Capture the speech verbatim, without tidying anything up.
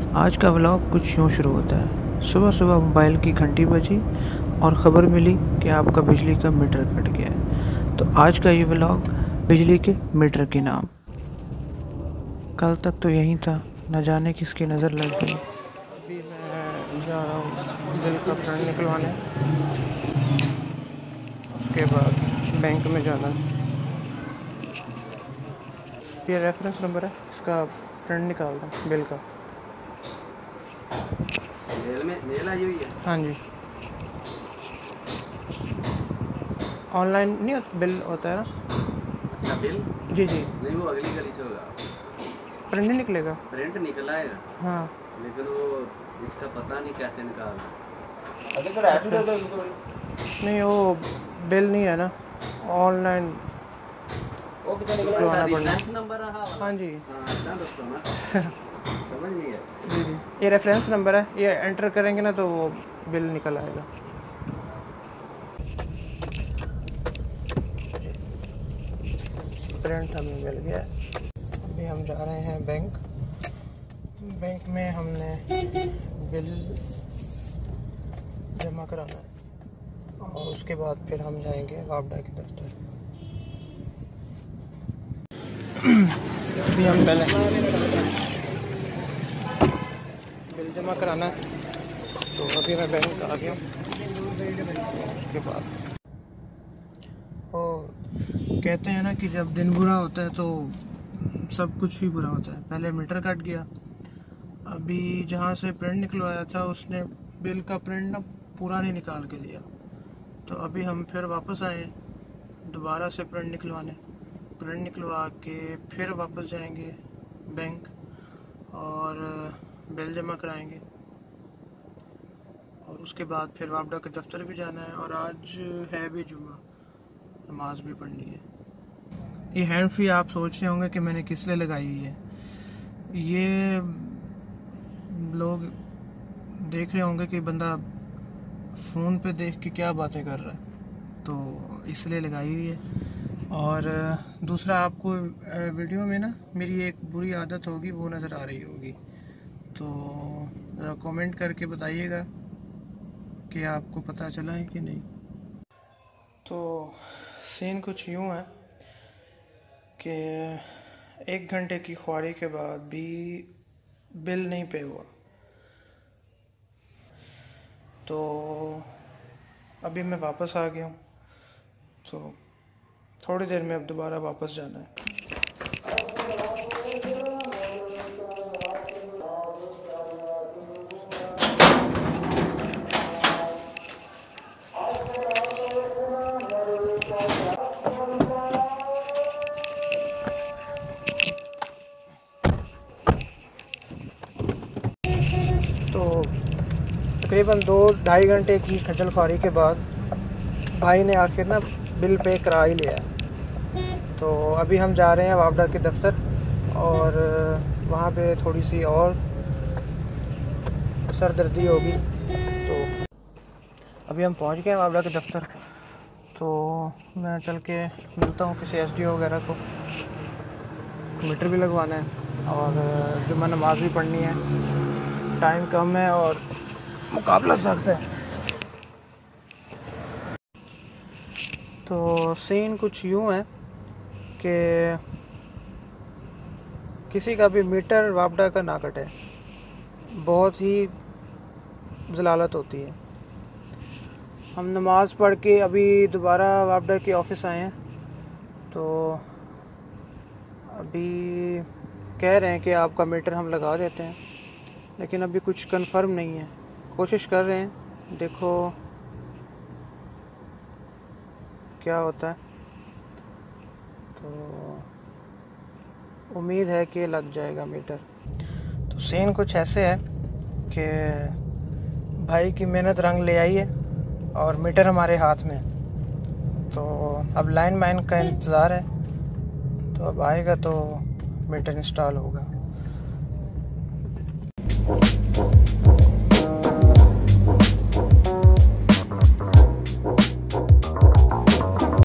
आज का व्लॉग कुछ यूँ शुरू होता है। सुबह सुबह मोबाइल की घंटी बजी और ख़बर मिली कि आपका बिजली का मीटर कट गया है। तो आज का ये व्लॉग बिजली के मीटर के नाम। कल तक तो यही था, न जाने किसकी नज़र लग गई। अभी मैं जा रहा हूँ बिल का प्रिंट निकलवाने, उसके बाद बैंक में जाना है। ये रेफरेंस नंबर है, इसका प्रिंट निकाल दूँ बिल का। मेल में मेल आई हुई है। हाँ जी, ऑनलाइन नहीं होता, बिल होता है ना। अच्छा बिल? जी जी, नहीं वो अगली गली से होगा। प्रिंट नहीं निकलेगा। प्रिंट निकला है हाँ, लेकिन वो इसका पता नहीं कैसे निकालना। अच्छा। नहीं वो बिल नहीं है ना, ऑनलाइन वो कितना निकला? निकलवाना अच्छा पड़ेगा। रेफरेंस नंबर है। हाँ हाँ जी हाँ इतना दोस्तों ना समझ नहीं है। जी जी, ये रेफरेंस नंबर है, ये एंटर करेंगे ना तो वो बिल निकल आएगा। प्रिंट हमें मिल गया। अभी हम जा रहे हैं बैंक। बैंक में हमने बिल जमा कराना है और उसके बाद फिर हम जाएंगे वापडा के दफ्तर। अभी हम पहले बिल जमा कराना है, तो अभी मैं बैंक आ गया। उसके बाद वो कहते हैं ना कि जब दिन बुरा होता है तो सब कुछ ही बुरा होता है। पहले मीटर कट गया, अभी जहाँ से प्रिंट निकलवाया था उसने बिल का प्रिंट ना पूरा नहीं निकाल के दिया। तो अभी हम फिर वापस आए दोबारा से प्रिंट निकलवाने। प्रिंट निकलवा के फिर वापस जाएंगे बैंक और बिल जमा कराएंगे और उसके बाद फिर वापडा के दफ्तर भी जाना है। और आज है भी जुम्मा, नमाज भी पढ़नी है। ये हैंड फ्री आप सोच रहे होंगे कि मैंने किस लिए लगाई हुई है। ये लोग देख रहे होंगे कि बंदा फ़ोन पे देख के क्या बातें कर रहा है, तो इसलिए लगाई हुई है। और दूसरा, आपको वीडियो में ना मेरी एक बुरी आदत होगी वो नज़र आ रही होगी, तो ज़रा कमेंट करके बताइएगा कि आपको पता चला है कि नहीं। तो सीन कुछ यूँ है कि एक घंटे की ख्वारी के बाद भी बिल नहीं पे हुआ। तो अभी मैं वापस आ गया हूँ, तो थोड़ी देर में अब दोबारा वापस जाना है। तो तकरीबन दो ढाई घंटे की खजल ख्वारी के बाद भाई ने आखिर ना बिल पे करा ही लिया। तो अभी हम जा रहे हैं वापडा के दफ्तर और वहाँ पे थोड़ी सी और सरदर्दी होगी। तो अभी हम पहुँच गए हैं वापडा के दफ्तर, तो मैं चल के मिलता हूँ किसी एसडीओ वगैरह को। मीटर भी लगवाना है और जुम्मा नमाज भी पढ़नी है। टाइम कम है और मुकाबला सख्त है। तो सीन कुछ यूँ है कि किसी का भी मीटर वापडा का ना कटे, बहुत ही जलालत होती है। हम नमाज़ पढ़ के अभी दोबारा वापडा के ऑफिस आए हैं, तो अभी कह रहे हैं कि आपका मीटर हम लगा देते हैं, लेकिन अभी कुछ कंफर्म नहीं है। कोशिश कर रहे हैं, देखो क्या होता है। तो उम्मीद है कि लग जाएगा मीटर। तो सीन कुछ ऐसे है कि भाई की मेहनत रंग ले आई है और मीटर हमारे हाथ में है। तो अब लाइन मैन का इंतज़ार है, तो अब आएगा तो मीटर इंस्टॉल होगा।